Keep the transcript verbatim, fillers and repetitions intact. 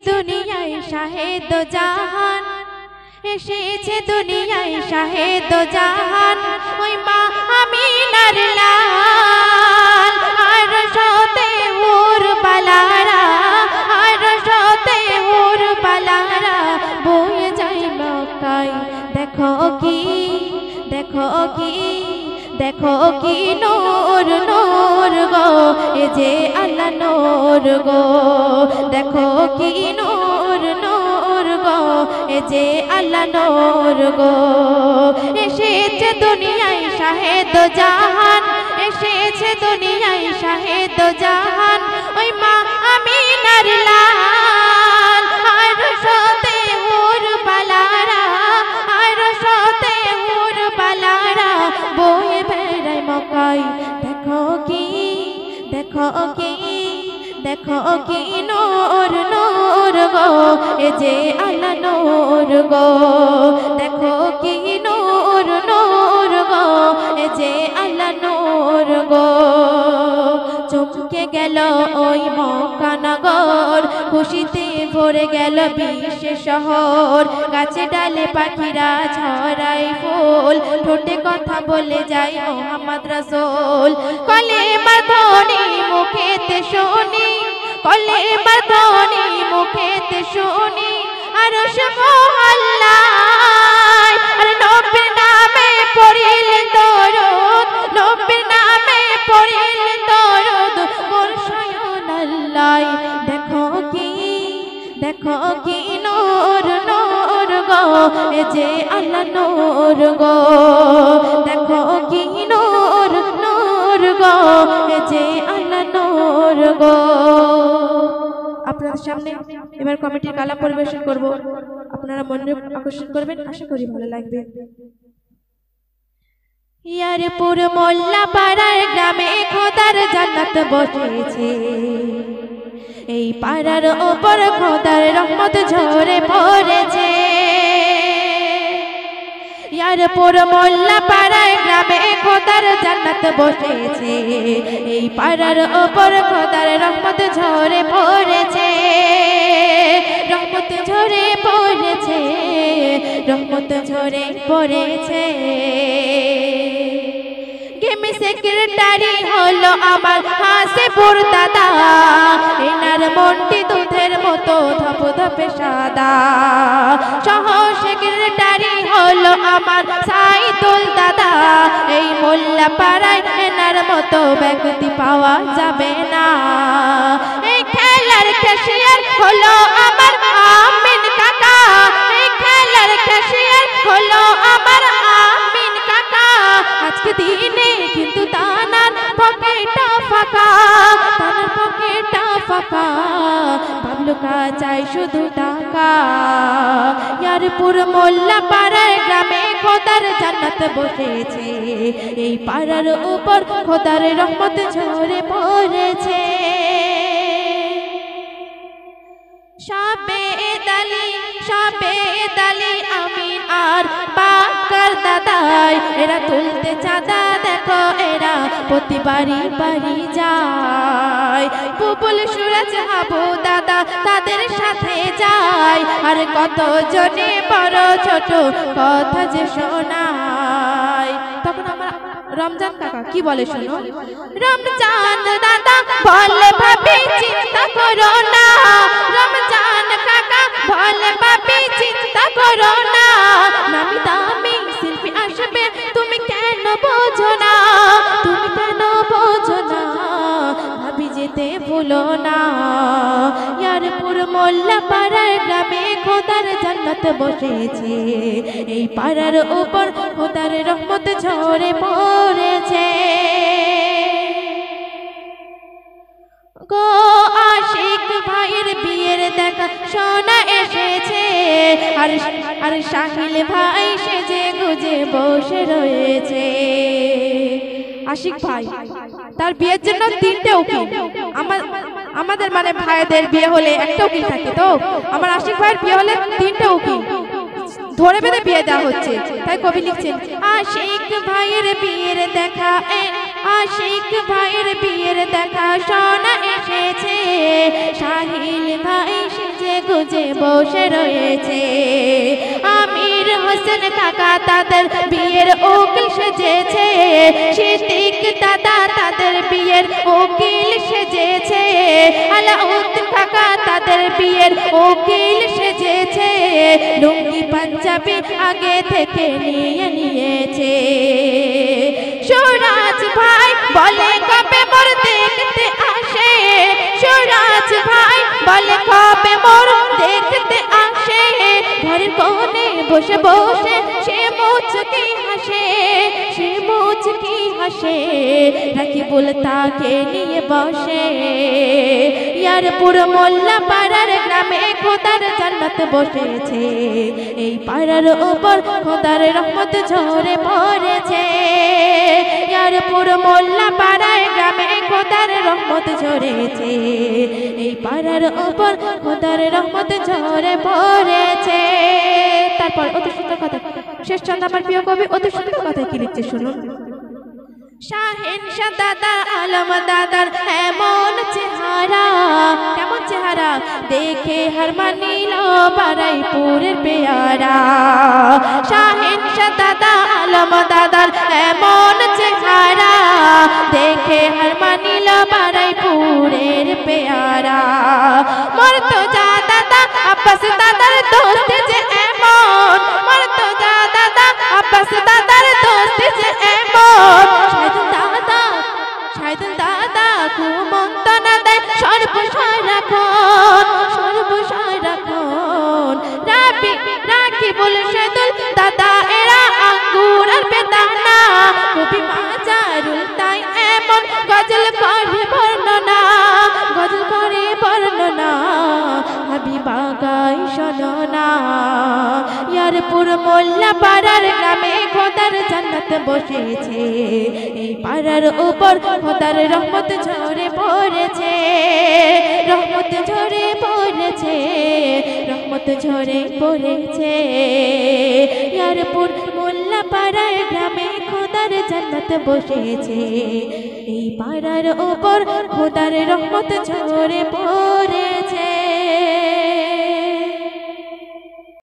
দুনিয়ায় শাহেদ জাহান, এসেছে দুনিয়ায় শাহেদ জাহান, ওই মা আমিনার লাল। আর সতে হুর বালারা, আর সতে হুর বালারা বয়ে যায় মক্কায়। দেখো কি, দেখো কি, দেখো কি নূর নূর গো, এ যে আল্লাহ নূর গো। দেখো কি নূর নূর গো, এ যে আল্লাহ নূর গো। এসেছে দুনিয়ায় শাহেদ জাহান, এসেছে দুনিয়ায় শাহেদ জাহান, ওই মা আমিনার লাল। আর সতে হুর বালারা, আর সতে হুর বালারা বয়ে বেড়ায় মক্কায়। দেখো কি, দেখো কি, দেখো কি নূর নূর গো, এ যে আল্লাহ নূর গো। দেখো কি নূর নূর গো, এ যে আল্লাহ নূর গো। চমকে গেল ওই মক্কা নগর, খুশিতে ভরে গেল বিশ্ব শহর। গাছে ডালে পাখিরা ছড়াই ফুল, ঠোঁটে কথা বলে যায় মুহাম্মদ রাসূল। কলেমার ধ্বনি মুখেতে শুনি, কলেমার ধ্বনি মুখেতে শুনি, আরশ মহল্লায়। আর নবীর নামে পড়িলেন দরুদ, নবীর নামে পড়িলেন দরুদ মোর শয়ন আল্লাহ। দেখো কি, দেখো কি নূর নূর গো, এ যে আল্লাহ নূর গো। দেখো কি নূর নূর গো, এ যে আল্লাহ নূর গো। আপনাদের সামনে এবার কমিটির কালাম পরিবেশন করব, আপনারা মনে আকর্ষণ করবেন, আশা করি ভালো লাগবে। ইয়ারপুর মোল্লা পাড়ার গ্রামে খোদার জান্নাত বসেছে, এই পাড়ার ওপর খোদার রহমত ঝরে পড়েছে। ইয়ারপুর মোল্লা পাড়ার গ্রামে খোদার জান্নাত বসেছে, এই পাড়ার ওপর খোদার রহমত ঝরে পড়েছে। রহমত ঝরে পড়েছে, রহমত ঝরে পড়েছে। গেমি সেক্রেটারি হলো আমার হাসিপুর দাদা, এনার মনটি দুধের মতো ধপ ধপে সাদা। সহ সেক্রেটারি হলো আমার সাইদুল দাদা, এই মোল্লা পাড়ায় এনার মতো ব্যক্তি পাওয়া যাবে না। এই খেলার ক্যাশিয়ার হলো আমার আমিন কাকা, এই খেলার ক্যাশিয়ার হলো আমার আমিন কাকা। আজকে দিনে কিন্তু তানার পকেটটা ফাঁকা, তানার পকেটটা ফাঁকা, বাবলু কা চাই শুধু টাকা। ইয়ারপুর মোল্লা পাড়ার গ্রামে খোদার জান্নাত বসেছে, এই পাড়ার উপর খোদার রহমত ঝরে পড়েছে। শাবেদ আলী, শাবেদ আলী আমিন আর বাক্কার দাদাই, এরা তুলতে চাঁদা। দেখো এরা প্রতি বাড়ি বাড়ি যায়, বুবুল সুরজ হাবু দাদা তাদের সাথে যায়। আর কত জনে বড় ছোট কথা যে শোনায়। তখন আমরা রমজান কাকা কি বলে শোনো। রমজান দাদা বলে ভাবি চিন্তা করো না, রমজান কাকা বলে ভাবি চিন্তা করো না। নামি দামি শিল্পী আসবে তুমি কেন বোঝো না, তুমি কেন বোঝো না, ভাবি যেতে ভুলো না। ইয়ারপুর মোল্লা পাড়ার গ্রামে খোদার জান্নাত বসেছে, এই পাড়ার উপর খোদার রহমত ঝরে পড়েছে। গো আশিক ভাইয়ের বিয়ের দেখা শোনা এসেছে, আর আর শাহিল ভাই সেজে গুজে বসে রয়েছে। আশিক ভাই তার বিয়ের জন্য তিনটে উকিল, আমার আমাদের মানে ভাইদের বিয়ে হলে একটা উকিল থাকে, তো আমার আশিক ভাইয়ের বিয়ে হলে তিনটে উকিল ধরে বেঁধে বিয়ে দেওয়া হচ্ছে। তাই কবি লিখছেন আশিক ভাইয়ের বিয়ের দেখা, আশিক ভাইয়ের বিয়ের দেখা শোনা এসেছে, শাহিল ভাই সেজে গুজে বসে রয়েছে। আমির হোসেন কাকা তাদের বিয়ের উকিল সেজেছে, সিদ্দিক দাদা তাদের বিয়ের উকিল সেজেছে, আলাউদ্দিন কাকা তাদের বিয়ের উকিল সেজেছে। লুঙ্গি পাঞ্জাবি আগে থেকে নিয়ে নিয়েছে। সুরাজ ভাই বলে কবে মোর দেখতে আসে, সুরাজ ভাই বলে কবে মোর দেখতে আসে। ঘরের কোণে বসে বসে সে মুচকি হাসে, সে মুচকি হাসে। রাকিবুল তাকে নিয়ে বসে। ইয়ারপুর মোল্লা পাড়ার গ্রামে খোদার জান্নাত বসেছে। এই পাড়ার উপর খোদার রহমত ঝরে পড়েছে। ইয়ারপুর মোল্লা পাড়ার গ্রামে খোদার রহমত ঝরেছে। এই পাড়ার উপর খোদার রহমত ঝরে পড়েছে। তারপর অতি সুন্দর কথা শেষ চন্দ আমার প্রিয় কবি অতি সুন্দর কথা কি লিখছে শুনুন। শাহেনশাহ দাদা আলম দাদার এমন চেহারা, কেমন চেহারা দেখে হার মানিল বারাইপুরের পেয়ারা। শাহেনশাহ দাদা আলম দাদার এমন চেহারা দেখে হার মানিল বারাইপুরের পেয়ারা। মর্তজা দাদা আব্বাস দাদার দোস্ত যে এমন, মর্তজা দাদা আব্বাস দাদার দোস্ত যে এমন। দাদা শাহিদুল দাদা কুমন্তনা দেয় সর্বসারাক্ষণ, সর্বসারাক্ষণ। রাবি রাকিবুল শাহিদুল দাদা এরা আঙ্গুর আর বেদানা। কবি মাজারুল তাই এমন গজল করে বর্ণনা, গজল করে বর্ণনা। হাবিবা গাই শোনো না। ইয়ারপুর মোল্লা পাড়ার গ্রামে খোদার জান্নাত বসেছে। এই পাড়ার উপর খোদার রহমত ঝরে পড়েছে, রহমত ঝরে পড়েছে, রহমত ঝরে পড়েছে। ইয়ারপুর মোল্লা পাড়ার গ্রামে খোদার জান্নাত বসেছে। এই পাড়ার উপর খোদার রহমত ঝরে পড়ে।